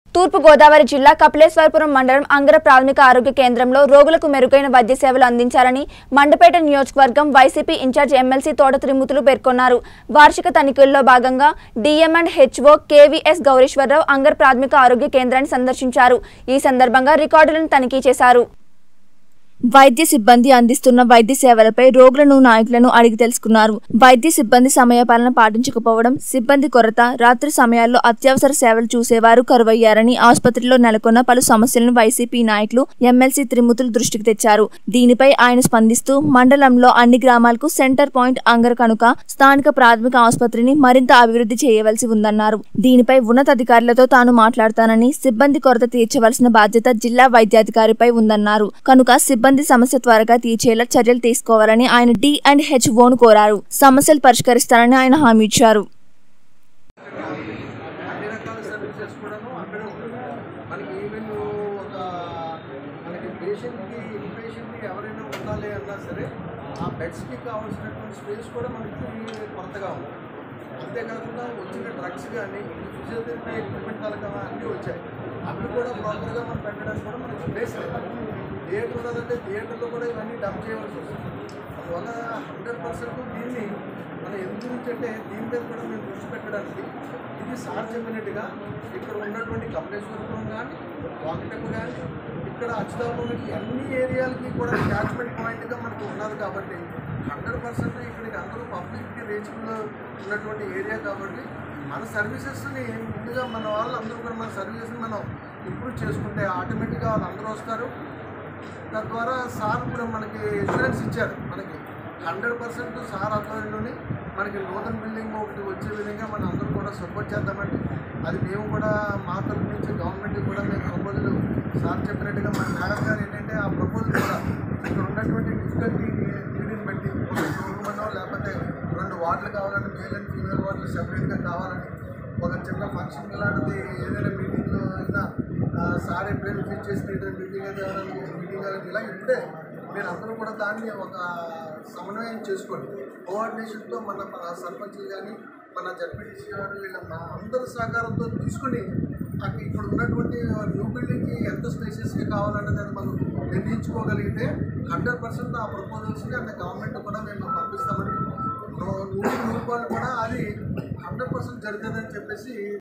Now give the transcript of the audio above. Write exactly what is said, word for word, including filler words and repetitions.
తూర్పు గోదావరి జిల్లా కపిలేశ్వరపురం మండలం అంగర ప్రాథమిక ఆరోగ్య కేంద్రంలో రోగులకు మెరుగైన వైద్య సేవలు అందించాలని మండపేట నియోజకవర్గం వైసీపీ ఇన్ఛార్జ్ ఎమ్మెల్సీ తోట త్రిమూర్తులు పేర్కొన్నారు. వార్షిక తనిఖీల్లో భాగంగా DM and HO KVS Gowriswararao Angara ప్రాథమిక ఆరోగ్య కేంద్రాన్ని సందర్శించారు. ఈ సందర్భంగా రికార్డులను తనిఖీ చేశారు. వైద్య సిబ్బంది అందిస్తున్న వైద్య సేవలపై రోగులను నాయకులను అడిగి తెలుసుకున్నారు. వైద్య సిబ్బంది సమయపాలన పాటించకపోవడం, సిబ్బంది కొరత, రాత్రి సమయాల్లో అత్యవసర సేవలు చూసేవారు కరువయ్యారని ఆసుపత్రిలో నెలకొన్న పలు సమస్యలను వైసీపీ నాయకులు ఎమ్మెల్సీ త్రిమూర్తులు దృష్టికి తెచ్చారు. దీనిపై ఆయన స్పందిస్తూ మండలంలో అన్ని గ్రామాలకు సెంటర్ పాయింట్ అంగర కనుక స్థానిక ప్రాథమిక ఆసుపత్రిని మరింత అభివృద్ధి చేయవలసి ఉందన్నారు. దీనిపై ఉన్నతాధికారులతో తాను మాట్లాడతానని, సిబ్బంది కొరత తీర్చవలసిన బాధ్యత జిల్లా వైద్యాధికారిపై ఉందన్నారు. కనుక సిబ్బంది సమస్య త్వరగా తీర్చేలా చర్యలు తీసుకోవాలని ఆయన డి అండ్ హెచ్ఓను కోరారు. సమస్యలు పరిష్కరిస్తారని ఆయన హామీ ఇచ్చారు. అంతేకాకుండా వచ్చిన డ్రగ్స్ కానీ ఫిజియోథెరపీ ఎక్విప్మెంట్ అన్నీ వచ్చాయి. అవి కూడా ప్రాపర్గా మనం పెట్టడానికి కూడా మనకి ప్లేస్ లేదు. థియేటర్ ఉన్నదంటే థియేటర్లో కూడా ఇవన్నీ డబ్ చేయవలసి వస్తుంది. అందువల్ల హండ్రెడ్ పర్సెంట్ దీన్ని మనం ఎందుకు నుంచి అంటే దీని మీద కూడా మేము దృష్టి పెట్టడానికి ఇది సార్ చెప్పినట్టుగా ఇక్కడ ఉన్నటువంటి కపిలేశ్వరపురం కానీ వాకిటప్ కానీ ఇక్కడ అచ్యుతాపురం అన్ని ఏరియాలకి కూడా క్యాచ్మెంట్ పాయింట్గా మనకు ఉన్నది కాబట్టి హండ్రెడ్ పర్సెంట్ ఇక్కడికి అందరూ పబ్లిక్కి రీచబుల్ ఉన్నటువంటి ఏరియా కాబట్టి మన సర్వీసెస్ని ముందుగా మన వాళ్ళు అందరూ కూడా మన సర్వీసెస్ని మనం ఇంప్రూవ్ చేసుకుంటే ఆటోమేటిక్గా వాళ్ళు అందరూ వస్తారు. తద్వారా సార్ కూడా మనకి ఇన్సూరెన్స్ ఇచ్చారు. మనకి హండ్రెడ్ పర్సెంట్ సార్ ఆధ్వర్యంలోనే మనకి నూతన బిల్డింగ్ ఒకటి వచ్చే విధంగా మనం అందరూ కూడా సపోర్ట్ చేద్దామండి. అది మేము కూడా మా తరఫు నుంచి గవర్నమెంట్కి కూడా మేము ప్రపోజల్ సార్ చెప్పినట్టుగా మన మేడం గారు ఏంటంటే ఆ ప్రపోజల్ కూడా ఇక్కడ ఉన్నటువంటి డిఫికల్టీ నీటిని బట్టి మనం లేకపోతే రెండు వార్డులు కావాలంటే మేల్ అండ్ ఫీమేల్ వార్డులు సెపరేట్గా కావాలని ఒక చిన్న ఫంక్షన్ లాంటిది ఏదైనా మీటింగ్లో అయినా సార్ ఎప్పుడైనా ఫిట్ చేసి ఏదైనా మీటింగ్ అయితే మీటింగ్ అనేది ఇలా ఇప్పుడే మీరు అందరూ కూడా దాన్ని ఒక సమన్వయం చేసుకోండి. కోఆర్డినేషన్తో మన సర్పంచ్లు కానీ మన జడ్పీటీసీ కానీ వీళ్ళ మా అందరి సహకారంతో తీసుకుని అక్కడ ఇక్కడ ఉన్నటువంటి న్యూ బిల్డింగ్కి ఎంత స్పేసెస్గా కావాలనే దాన్ని మనం నిర్ణయించుకోగలిగితే హండ్రెడ్ పర్సెంట్ ఆ ప్రపోజల్స్ని అంటే గవర్నమెంట్ కూడా మేము పంపిస్తామని నూరు రూపాయలు కూడా అది హండ్రెడ్ పర్సెంట్ జరుగుతుందని చెప్పేసి